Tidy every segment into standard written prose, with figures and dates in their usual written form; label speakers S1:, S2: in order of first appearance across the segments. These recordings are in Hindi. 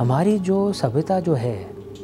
S1: हमारी जो सभ्यता जो है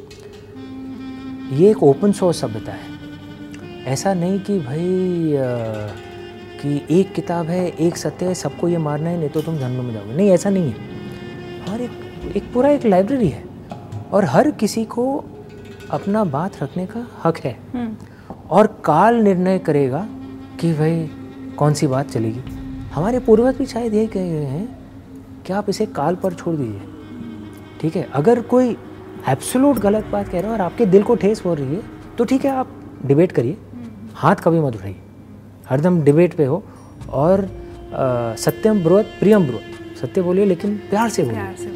S1: ये एक ओपन सोर्स सभ्यता है। ऐसा नहीं कि भाई कि एक किताब है, एक सत्य है, सबको ये मारना है नहीं तो तुम जहन्नुम में जाओगे। नहीं, ऐसा नहीं है। और एक पूरा एक लाइब्रेरी है और हर किसी को अपना बात रखने का हक है और काल निर्णय करेगा कि भाई कौन सी बात चलेगी। हमारे पूर्वज भी शायद यही कह रहे हैं कि आप इसे काल पर छोड़ दीजिए, ठीक है। अगर कोई एब्सोल्यूट गलत बात कह रहा है और आपके दिल को ठेस हो रही है तो ठीक है, आप डिबेट करिए, हाथ कभी मत उठाइए, हरदम डिबेट पे हो। और सत्यम ब्रुवत प्रियम ब्रुवत, सत्य बोलिए लेकिन प्यार से बोलिए।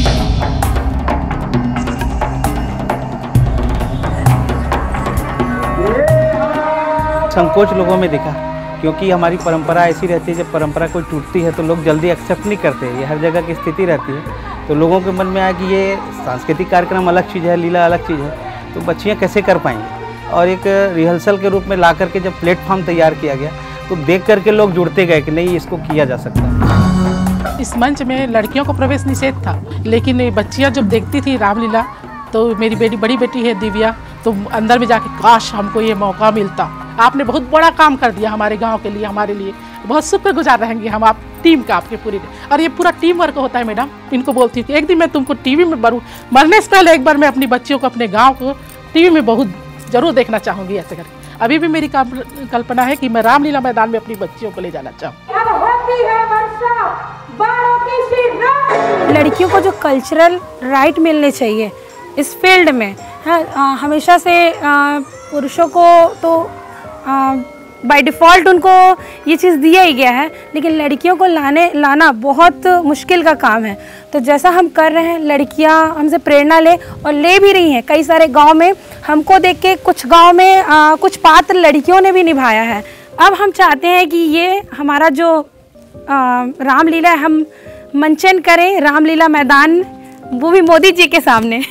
S2: संकोच लोगों में दिखा, क्योंकि हमारी परंपरा ऐसी रहती है, जब परंपरा कोई टूटती है तो लोग जल्दी एक्सेप्ट नहीं करते। ये हर जगह की स्थिति रहती है। तो लोगों के मन में आया कि ये सांस्कृतिक कार्यक्रम अलग चीज़ है, लीला अलग चीज़ है, तो बच्चियाँ कैसे कर पाएंगी। और एक रिहर्सल के रूप में ला करके जब प्लेटफॉर्म तैयार किया गया तो देख करके लोग जुड़ते गए कि नहीं, इसको किया जा सकता है।
S3: इस मंच में लड़कियों को प्रवेश निषेध था, लेकिन बच्चियाँ जब देखती थी रामलीला तो मेरी बड़ी बेटी है दिव्या, तो अंदर में जाके काश हमको ये मौका मिलता। आपने बहुत बड़ा काम कर दिया हमारे गांव के लिए, हमारे लिए बहुत शुक्रगुजार रहेंगे हम आप टीम का, आपके पूरी। और ये पूरा टीम वर्क होता है मैडम। इनको बोलती थी एक दिन मैं तुमको टीवी में मरने से पहले एक बार मैं अपनी बच्चियों को अपने गाँव को टीवी में बहुत जरूर देखना चाहूँगी ऐसे करके। अभी भी मेरी कल्पना है कि मैं रामलीला मैदान में अपनी बच्चियों को ले जाना चाहूँ।
S4: लड़कियों को जो कल्चरल राइट मिलने चाहिए इस फील्ड में, हमेशा से पुरुषों को तो बाय डिफ़ॉल्ट उनको ये चीज़ दिया ही गया है, लेकिन लड़कियों को लाना बहुत मुश्किल का काम है। तो जैसा हम कर रहे हैं, लड़कियां हमसे प्रेरणा ले और ले भी रही हैं। कई सारे गांव में हमको देख के कुछ गांव में कुछ पात्र लड़कियों ने भी निभाया है। अब हम चाहते हैं कि ये हमारा जो रामलीला है, हम मंचन करें रामलीला मैदान, वो भी मोदी जी के सामने।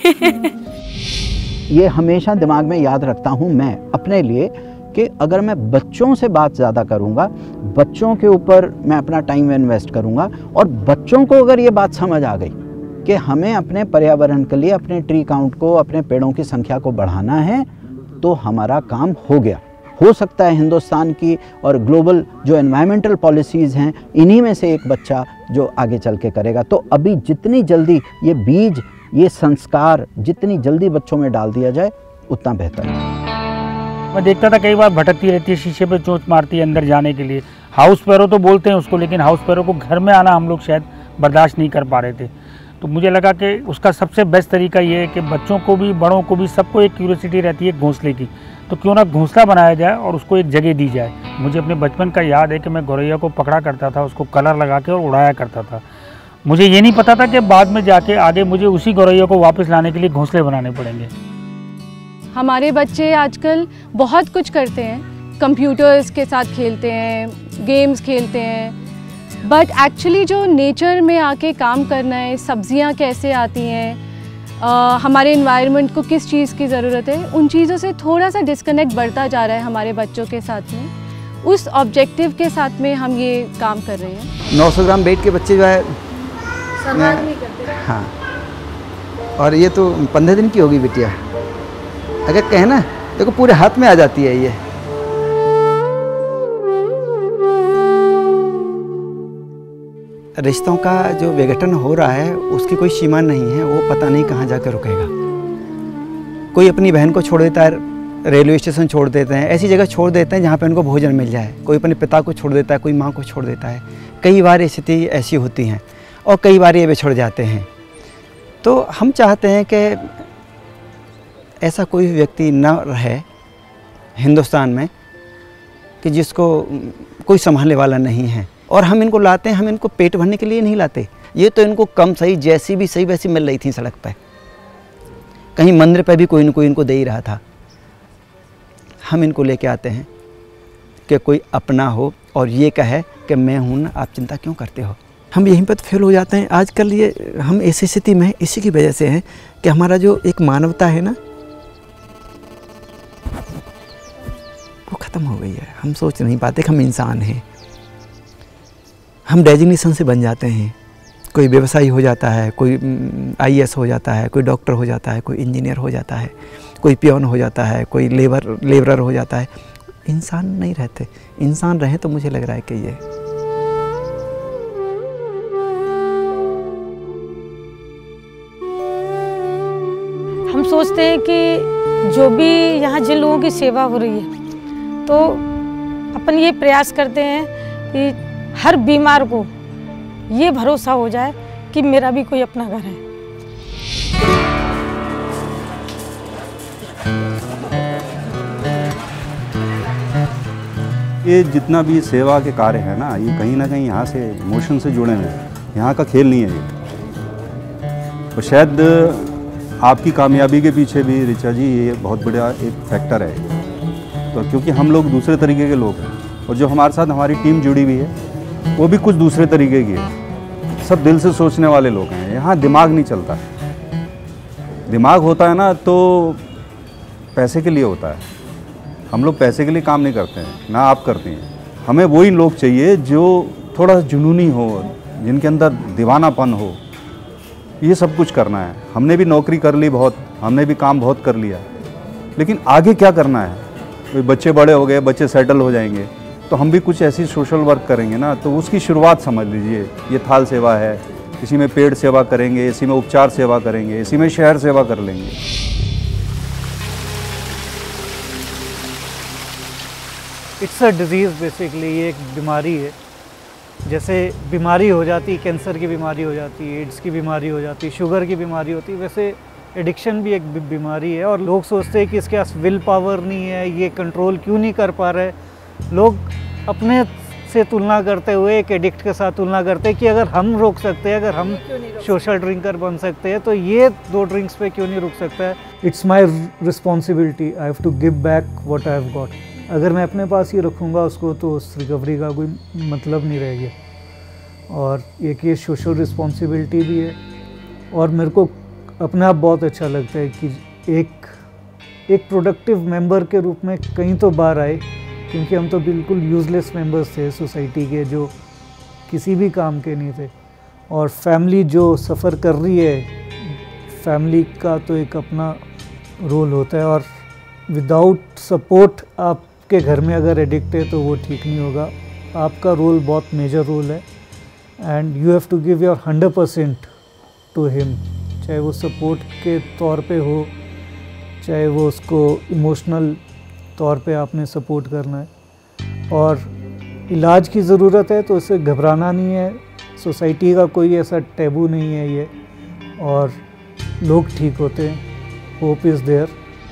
S5: ये हमेशा दिमाग में याद रखता हूँ मैं अपने लिए कि अगर मैं बच्चों से बात ज़्यादा करूँगा, बच्चों के ऊपर मैं अपना टाइम इन्वेस्ट करूँगा और बच्चों को अगर ये बात समझ आ गई कि हमें अपने पर्यावरण के लिए, अपने ट्री काउंट को, अपने पेड़ों की संख्या को बढ़ाना है, तो हमारा काम हो गया। हो सकता है हिंदुस्तान की और ग्लोबल जो एनवायरमेंटल पॉलिसीज़ हैं, इन्हीं में से एक बच्चा जो आगे चल के करेगा। तो अभी जितनी जल्दी ये बीज, ये संस्कार जितनी जल्दी बच्चों में डाल दिया जाए उतना बेहतर है।
S6: मैं देखता था कई बार भटकती रहती है, शीशे पे चोंच मारती है अंदर जाने के लिए। हाउस पैरो तो बोलते हैं उसको, लेकिन हाउस पैरो को घर में आना हम लोग शायद बर्दाश्त नहीं कर पा रहे थे। तो मुझे लगा कि उसका सबसे बेस्ट तरीका ये है कि बच्चों को भी, बड़ों को भी, सबको एक क्यूरियोसिटी रहती है घोंसले की, तो क्यों ना घोंसला बनाया जाए और उसको एक जगह दी जाए। मुझे अपने बचपन का याद है कि मैं गौरैया को पकड़ा करता था, उसको कलर लगा के और उड़ाया करता था। मुझे ये नहीं पता था कि बाद में जाके आगे मुझे उसी गौरैया को वापस लाने के लिए घोंसले बनाने पड़ेंगे।
S7: हमारे बच्चे आजकल बहुत कुछ करते हैं, कंप्यूटर्स के साथ खेलते हैं, गेम्स खेलते हैं, बट एक्चुअली जो नेचर में आके काम करना है, सब्जियां कैसे आती हैं, हमारे इन्वायरमेंट को किस चीज़ की ज़रूरत है, उन चीज़ों से थोड़ा सा डिस्कनेक्ट बढ़ता जा रहा है हमारे बच्चों के साथ में। उस ऑब्जेक्टिव के साथ में हम ये काम कर रहे हैं।
S8: 900 ग्राम वेट के बच्चे जो है हाँ, और ये तो 15 दिन की होगी बिटिया। अगर कहे ना देखो पूरे हाथ में आ जाती है ये। रिश्तों का जो विघटन हो रहा है उसकी कोई सीमा नहीं है, वो पता नहीं कहाँ जाकर रुकेगा। कोई अपनी बहन को छोड़ देता है, रेलवे स्टेशन छोड़ देते हैं, ऐसी जगह छोड़ देते हैं जहाँ पे उनको भोजन मिल जाए। कोई अपने पिता को छोड़ देता है, कोई माँ को छोड़ देता है। कई बार स्थिति ऐसी होती हैं और कई बार ये बिछड़ जाते हैं। तो हम चाहते हैं कि ऐसा कोई व्यक्ति न रहे हिंदुस्तान में कि जिसको कोई संभालने वाला नहीं है। और हम इनको लाते हैं, हम इनको पेट भरने के लिए नहीं लाते। ये तो इनको कम सही, जैसी भी सही वैसी मिल रही थी सड़क पर, कहीं मंदिर पर भी कोई न कोई इनको दे ही रहा था। हम इनको लेके आते हैं कि कोई अपना हो और ये कहे कि मैं हूँ ना, आप चिंता क्यों करते हो। हम यहीं पर फेल हो जाते हैं आजकल। ये हम ऐसी स्थिति में इसी की वजह से हैं कि हमारा जो एक मानवता है ना, वो ख़त्म हो गई है। हम सोच नहीं पाते कि हम इंसान हैं। हम डेजिग्नेशन से बन जाते हैं, कोई व्यवसायी हो जाता है, कोई IAS हो जाता है, कोई डॉक्टर हो जाता है, कोई इंजीनियर हो जाता है, कोई पियोन हो जाता है, कोई लेबरर हो जाता है। इंसान नहीं रहते। इंसान रहे तो मुझे लग रहा है कि ये
S4: हम सोचते हैं कि जो भी यहाँ जिन लोगों की सेवा हो रही है, तो अपन ये प्रयास करते हैं कि हर बीमार को ये भरोसा हो जाए कि मेरा भी कोई अपना घर है।
S9: ये जितना भी सेवा के कार्य है ना, ये कहीं ना कहीं यहाँ से इमोशन से जुड़े हुए हैं। यहाँ का खेल नहीं है ये। और शायद आपकी कामयाबी के पीछे भी ऋचा जी ये बहुत बड़ा एक फैक्टर है। तो क्योंकि हम लोग दूसरे तरीके के लोग हैं, और जो हमारे साथ हमारी टीम जुड़ी हुई है वो भी कुछ दूसरे तरीके की है। सब दिल से सोचने वाले लोग हैं। यहाँ दिमाग नहीं चलता है। दिमाग होता है ना तो पैसे के लिए होता है। हम लोग पैसे के लिए काम नहीं करते हैं, ना आप करते हैं। हमें वही लोग चाहिए जो थोड़ा जुनूनी हो, जिनके अंदर दीवानापन हो। ये सब कुछ करना है। हमने भी नौकरी कर ली बहुत, हमने भी काम बहुत कर लिया, लेकिन आगे क्या करना है। बच्चे बड़े हो गए, बच्चे सेटल हो जाएंगे, तो हम भी कुछ ऐसी सोशल वर्क करेंगे ना। तो उसकी शुरुआत समझ लीजिए, ये थाल सेवा है, इसी में पेड़ सेवा करेंगे, इसी में उपचार सेवा करेंगे, इसी में शहर सेवा कर लेंगे।
S10: इट्स अ डिज़ीज़ बेसिकली, ये एक बीमारी है। जैसे बीमारी हो जाती है, कैंसर की बीमारी हो जाती है, एड्स की बीमारी हो जाती है, शुगर की बीमारी होती है, वैसे एडिक्शन भी एक बीमारी है। और लोग सोचते हैं कि इसके पास विल पावर नहीं है, ये कंट्रोल क्यों नहीं कर पा रहे। लोग अपने से तुलना करते हुए एक एडिक्ट के साथ तुलना करते हैं कि अगर हम रोक सकते हैं, अगर हम सोशल ड्रिंकर बन सकते हैं, तो ये 2 ड्रिंक्स पे क्यों नहीं रुक सकता है। It's my responsibility, I have to give back what I have got. अगर मैं अपने पास ही रखूँगा उसको तो उस रिकवरी का कोई मतलब नहीं रहेगा। और एक ये सोशल रिस्पॉन्सिबिलिटी भी है। और मेरे को अपने आप बहुत अच्छा लगता है कि एक प्रोडक्टिव मेंबर के रूप में कहीं तो बाहर आए, क्योंकि हम तो बिल्कुल यूज़लेस मेंबर्स थे सोसाइटी के, जो किसी भी काम के नहीं थे। और फैमिली जो सफ़र कर रही है, फैमिली का तो एक अपना रोल होता है। और विदाउट सपोर्ट आपके घर में अगर एडिक्ट है तो वो ठीक नहीं होगा। आपका रोल बहुत मेजर रोल है, and you have to give your 100% to him. चाहे वो सपोर्ट के तौर पे हो, चाहे वो उसको इमोशनल तौर पे आपने सपोर्ट करना है। और इलाज की ज़रूरत है तो इससे घबराना नहीं है। सोसाइटी का कोई ऐसा टैबू नहीं है ये, और लोग ठीक होते हैं। Hope is there.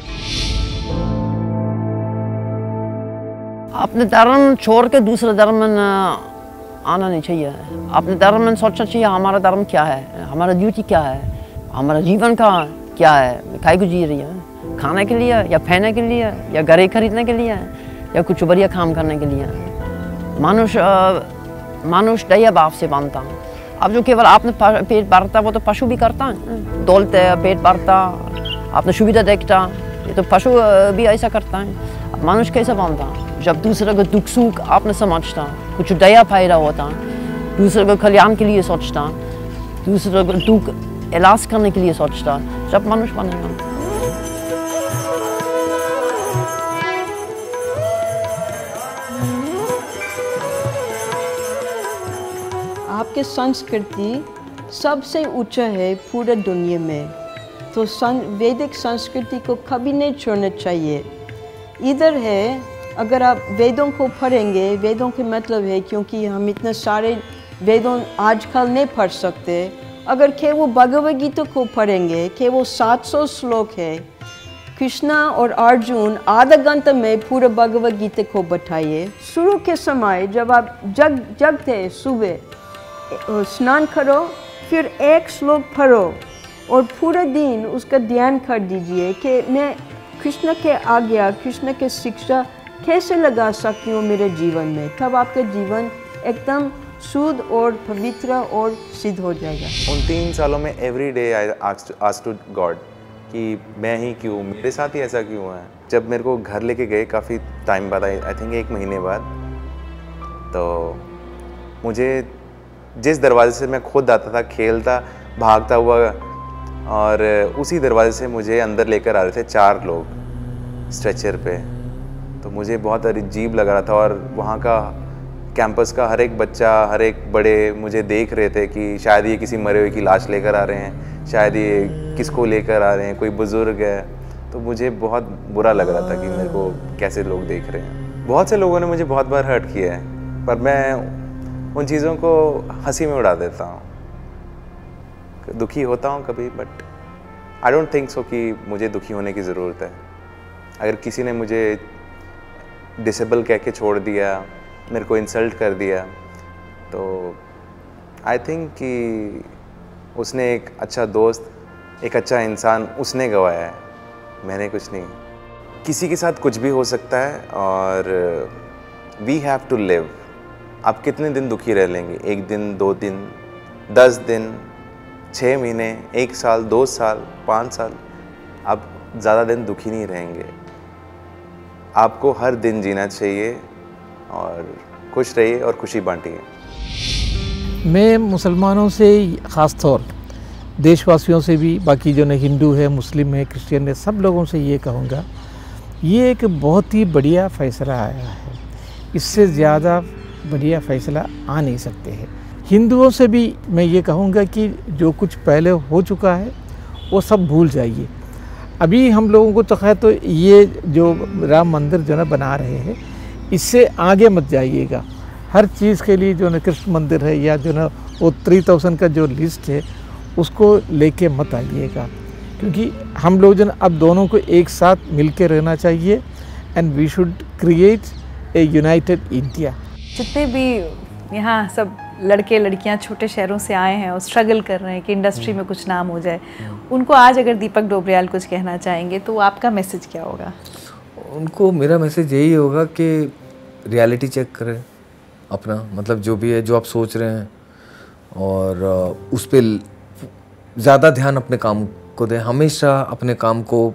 S11: अपने धर्म छोड़ के दूसरे धर्म में आना नहीं चाहिए। अपने धर्म में सोचना चाहिए हमारा धर्म क्या है, हमारा ड्यूटी क्या है, हमारा जीवन का क्या है, काहे को जी रही है। खाने के लिए या पहनने के लिए या घरे खरीदने के लिए या कुछ बढ़िया काम करने के लिए। मनुष्य दया भाव से बनता। अब जो केवल आपने पेट भरता वो तो पशु भी करता है, दौड़ते पेट भरता, आपने सुविधा देखता, ये तो पशु भी ऐसा करता है। अब मनुष्य कैसे बनता? जब दूसरे को दुख सुख आपने समझता, कुछ दया फायदा होता, दूसरे को कल्याण के लिए सोचता, दूसरे को दुख इलाज करने के लिए सोचता, जब मनुष्य बनेगा।
S12: आपके संस्कृति सबसे ऊंचा है पूरे दुनिया में, तो वैदिक संस्कृति को कभी नहीं छोड़ना चाहिए। इधर है, अगर आप वेदों को पढ़ेंगे, वेदों के मतलब है, क्योंकि हम इतने सारे वेदों आजकल नहीं पढ़ सकते, अगर केवल भगवद गीता को पढ़ेंगे, केवल 700 श्लोक है। कृष्णा और अर्जुन आधा घंटे में पूरे भगवद गीता को बताइए। शुरू के समय जब आप जगते सुबह स्नान करो, फिर एक श्लोक पढ़ो और पूरे दिन उसका ध्यान कर दीजिए कि मैं कृष्ण के आज्ञा, कृष्ण के शिक्षा कैसे लगा सकती हूँ मेरे जीवन में। तब आपका जीवन एकदम शुद्ध और पवित्र और सिद्ध हो जाएगा।
S13: उन 3 सालों में every day I asked to God कि मैं ही क्यों, मेरे साथ ही ऐसा क्यों है। जब मेरे को घर लेके गए काफ़ी टाइम बाद, आई थिंक 1 महीने बाद, तो मुझे जिस दरवाजे से मैं खुद आता था, खेलता, भागता हुआ, और उसी दरवाजे से मुझे अंदर लेकर आ रहे थे 4 लोग स्ट्रेचर पे। तो मुझे बहुत अजीब लग रहा था, और वहाँ का कैंपस का हर एक बच्चा, हर एक बड़े मुझे देख रहे थे कि शायद ये किसी मरे हुए की लाश लेकर आ रहे हैं, शायद ये किसको लेकर आ रहे हैं, कोई बुज़ुर्ग है। तो मुझे बहुत बुरा लग रहा था कि मेरे को कैसे लोग देख रहे हैं। बहुत से लोगों ने मुझे बहुत बार हर्ट किया है, पर मैं उन चीज़ों को हंसी में उड़ा देता हूँ। दुखी होता हूँ कभी, but I don't think so कि मुझे दुखी होने की ज़रूरत है। अगर किसी ने मुझे डिसेबल कह के छोड़ दिया, मेरे को इंसल्ट कर दिया, तो आई थिंक कि उसने एक अच्छा दोस्त, एक अच्छा इंसान उसने गंवाया है, मैंने कुछ नहीं। किसी के साथ कुछ भी हो सकता है, और वी हैव टू लिव। आप कितने दिन दुखी रह लेंगे? 1 दिन, 2 दिन, 10 दिन, 6 महीने, 1 साल, 2 साल, 5 साल, आप ज़्यादा दिन दुखी नहीं रहेंगे। आपको हर दिन जीना चाहिए, और खुश रहिए और खुशी बांटिए।
S14: मैं मुसलमानों से, ख़ास तौर देशवासियों से भी, बाकी जो न हिंदू है, मुस्लिम है, क्रिश्चियन है, सब लोगों से ये कहूँगा, ये एक बहुत ही बढ़िया फ़ैसला आया है। इससे ज़्यादा बढ़िया फ़ैसला आ नहीं सकते हैं। हिंदुओं से भी मैं ये कहूँगा कि जो कुछ पहले हो चुका है वो सब भूल जाइए। अभी हम लोगों को तो खैर, तो ये जो राम मंदिर जो है बना रहे हैं, इससे आगे मत जाइएगा। हर चीज़ के लिए जो न कृष्ण मंदिर है, या जो न वो 3000 का जो लिस्ट है, उसको लेके मत आइएगा, क्योंकि हम लोग जो न अब दोनों को एक साथ मिल के रहना चाहिए, and we should create a united India.
S15: जितने भी यहाँ सब लड़के लड़कियाँ छोटे शहरों से आए हैं और स्ट्रगल कर रहे हैं कि इंडस्ट्री में कुछ नाम हो जाए, उनको आज अगर दीपक डोबरियाल कुछ कहना चाहेंगे तो आपका मैसेज क्या होगा?
S16: उनको मेरा मैसेज यही होगा कि रियलिटी चेक करें अपना, मतलब जो भी है, जो आप सोच रहे हैं, और उस पर ज़्यादा ध्यान अपने काम को दें। हमेशा अपने काम को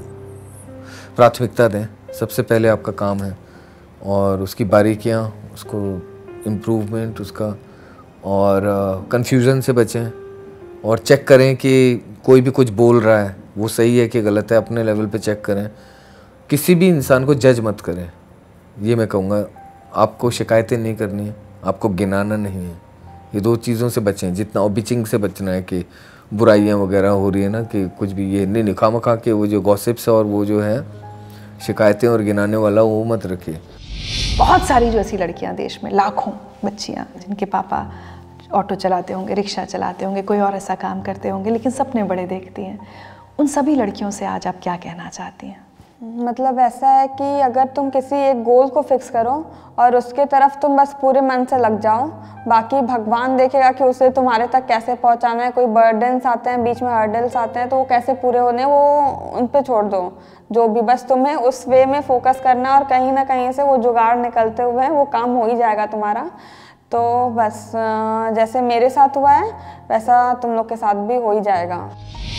S16: प्राथमिकता दें। सबसे पहले आपका काम है, और उसकी बारीकियाँ, उसको इम्प्रूवमेंट उसका, और कन्फ्यूज़न से बचें, और चेक करें कि कोई भी कुछ बोल रहा है वो सही है कि गलत है। अपने लेवल पे चेक करें। किसी भी इंसान को जज मत करें, ये मैं कहूँगा। आपको शिकायतें नहीं करनी है, आपको गिनाना नहीं है। ये 2 चीज़ों से बचें। जितना ऑबिचिंग से बचना है कि बुराइयाँ वगैरह हो रही है ना, कि कुछ भी ये नहीं खामखा के वो जो गॉसिप्स है और वो जो है शिकायतें और गिनाने वाला, वो मत रखिए।
S15: बहुत सारी जो ऐसी लड़कियां देश में, लाखों बच्चियां जिनके पापा ऑटो चलाते होंगे, रिक्शा चलाते होंगे, कोई और ऐसा काम करते होंगे, लेकिन सपने बड़े देखती हैं। उन सभी लड़कियों से आज आप क्या कहना चाहती हैं?
S17: मतलब ऐसा है कि अगर तुम किसी एक गोल को फिक्स करो और उसके तरफ तुम बस पूरे मन से लग जाओ, बाकी भगवान देखेगा कि उसे तुम्हारे तक कैसे पहुंचाना है। कोई बर्डन्स आते हैं, बीच में हर्डल्स आते हैं, तो वो कैसे पूरे होने, वो उन पे छोड़ दो। जो भी बस तुम्हें उस वे में फोकस करना, और कहीं ना कहीं से वो जुगाड़ निकलते हुए वो काम हो ही जाएगा तुम्हारा। तो बस जैसे मेरे साथ हुआ है वैसा तुम लोग के साथ भी हो ही जाएगा।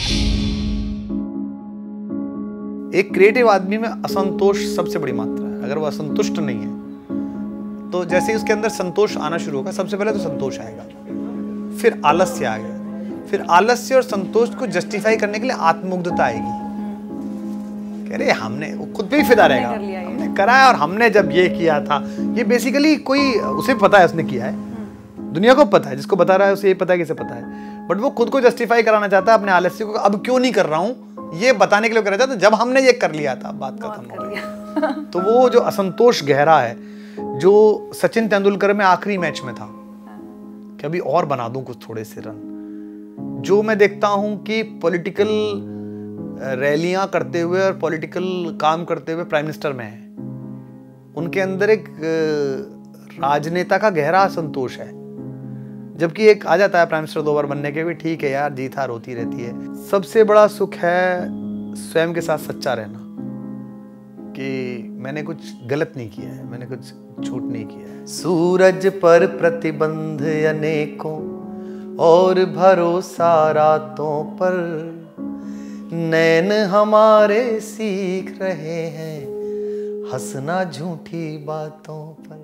S18: एक क्रिएटिव आदमी में असंतोष सबसे बड़ी मात्रा है। अगर वो असंतुष्ट नहीं है तो जैसे ही उसके अंदर संतोष आना शुरू होगा, सबसे पहले तो संतोष आएगा, फिर आलस्य आ गया, फिर आलस्य और संतोष को जस्टिफाई करने के लिए आत्ममुग्धता आएगी। कह रहे हमने, वो खुद पे ही फिदा रहेगा, हमने करा है और हमने जब ये किया था। ये बेसिकली कोई, उसे पता है उसने किया है, दुनिया को पता है, जिसको बता रहा है उसे ये पता है कि इसे पता है, बट वो खुद को जस्टिफाई कराना चाहता है अपने आलस्य को। अब क्यों नहीं कर रहा हूँ, ये बताने के लिए कर रहा था जब हमने ये कर लिया था, बात खत्म हो गई। तो वो जो असंतोष गहरा है, जो सचिन तेंदुलकर में आखिरी मैच में था कि अभी और बना दूं कुछ थोड़े से रन, जो मैं देखता हूं कि पॉलिटिकल रैलियां करते हुए और पॉलिटिकल काम करते हुए प्राइम मिनिस्टर में है, उनके अंदर एक राजनेता का गहरा असंतोष है। जबकि एक आ जाता है प्राइम मिनिस्टर 2 बार बनने के भी, ठीक है यार, जीत हार होती रहती है। सबसे बड़ा सुख है स्वयं के साथ सच्चा रहना, कि मैंने कुछ गलत नहीं किया है, मैंने कुछ झूठ नहीं किया है। सूरज पर प्रतिबंध अनेकों और भरोसा रातों पर, नैन हमारे सीख रहे हैं हंसना झूठी बातों पर।